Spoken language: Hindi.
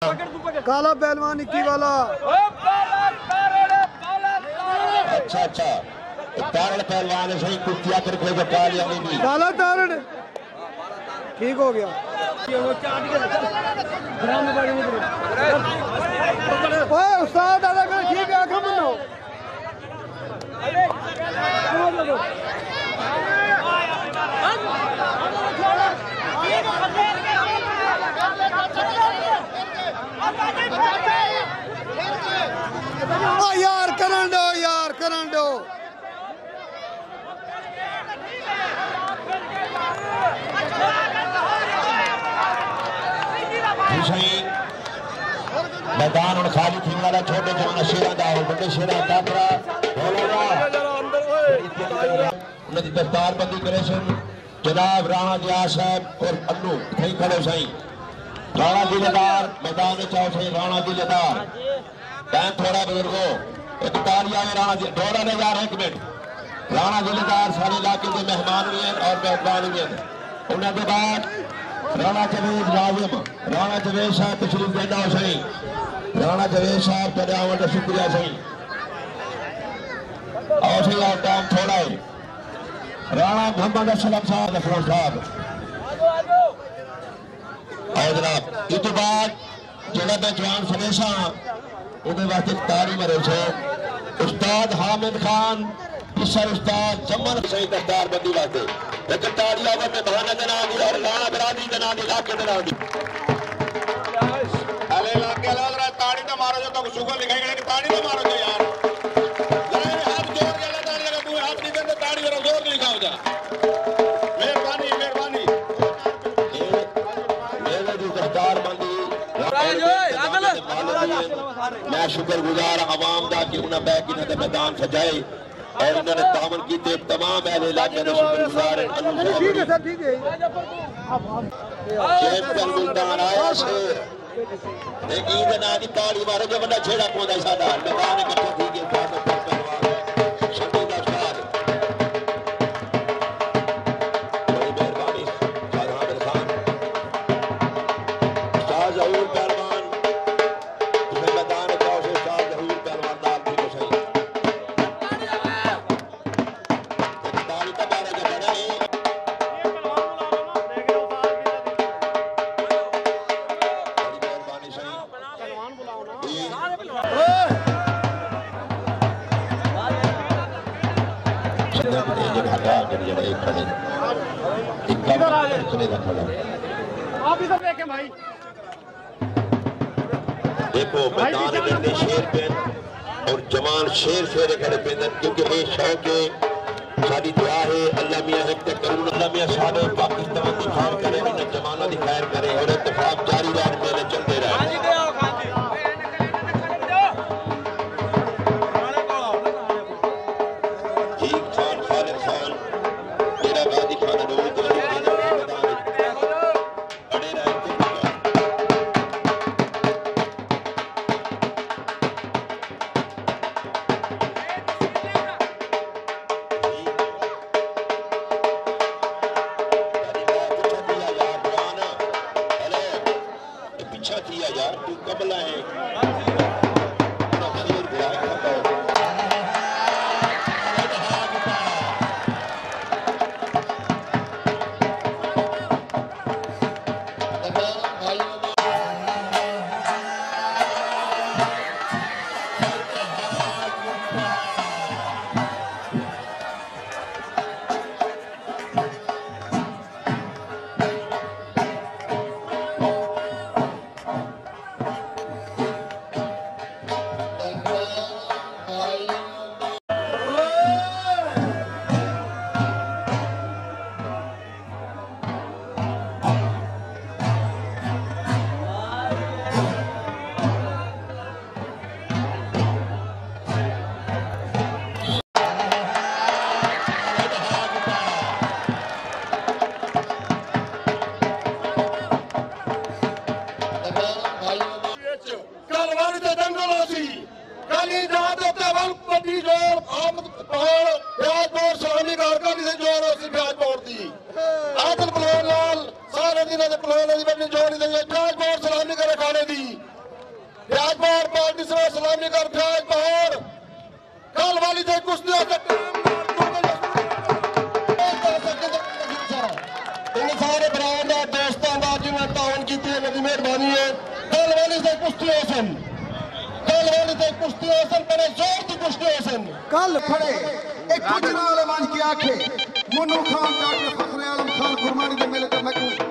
काला पहलवान 21 वाला। अच्छा तारड़ पहलवान है सही कुतिया करके जो कालिया में भी काला तारड़ ठीक हो गया। ओए उस्ताद दादा का ठीक है आंखों बंद हो। यार करन दो यार करन दो। मैदान और खाली थी वाला छोटे जवान शेरा दा और बड़े शेरा काकरा उन्हें दस्तार बंदी करे सन जनाब राणा जिया साहब और अन्नू कहीं खड़े सही राणा दिलेदार मैदान में चाहो सही राणा दिलेदार टाइम थोड़ा बुजुर्गो एक तालियां में राणा दौड़ा ले जा रहे एक मिनट राणा दिलेदार सारे इलाके के मेहमान भी हैं और मेहमान भी हैं उन्हें के बाद राणा जवेद लाजिम राणा जवेद साहब तशरीफ देना हो सही राणा जवेद साहब तेरे आवन का शुक्रिया सही और सही और टाइम थोड़ा है राणा मोहम्मद असलम साहब अफरोज साहब और जनाब इस बाद जिला में जवान समेशा उन्हें वास्ते तारी मरे से उस्ताद हामिद खान किसर उस्ताद जमन सही दस्तार बंदी वास्ते लेकिन तारी आवर में बहाना देना दी और राणा बरादरी देना दी इलाके देना दी अरे इलाके लग रहा ताड़ी तो मारो जो तो शुगर लिखाएंगे कि ताड़ी तो मारो जो यार जरा हाथ जोड़ के लगा ताड़ी लगा तू हाथ नहीं देते ताड़ी जरा जोर के लिखाओ जा मेहरबानी मेहरबानी मेरे जो दस्तार बंदी मैं शुक्रगुजार आवाम दा कि उन्हें बैक इन्हें मैदान सजाए और इन्होंने दामन की तमाम अहले इलाके ने शुक्रगुजार हैं ठीक है सर ठीक है चैंपियन गुलदान आया से एक ईद ना दी ताली मारो जो बंदा छेड़ा पौंदा सादा मैदान इकट्ठे थी के बाद पहलवान शबीर उस्ताद बड़ी मेहरबानी उस्ताद हामिद खान उस्ताद जहूर पहलवान तुम्हें मैदान जाओ से उस्ताद जहूर पहलवान दाल भी तो सही ताली का बारे जो बड़ा है देखो मैदान में शेर पे और जवान शेर शेरे खड़े पे क्योंकि ये शौक है सारी दुआ है अल्लाह मियां हक तक करूं अल्लाह मियां सारे पाकिस्तान की खैर करे और जवानों की खैर करे और इत्तेफाक जारी रहे मेले चलते रहे ठीक खान खालिद खान मेरा गादी खान रोज यार तू कबला है फ्याज बहार पार्टी से सलामी कर फ्याज बहार कल वाली थे कुश्ती इन सारे भरावां दा दोस्तां दा जिन्हां तावन कीती है मेरी मेहरबानी है कल वाली थे कुश्ती हसन कल वाली थे कुश्ती हसन बड़े जोर की कुश्ती हसन कल फड़े एक कुछ नाल मंज के आखे मुन्नू खान डॉक्टर फखरे आलम खान गुरमानी दे मेले ते मैं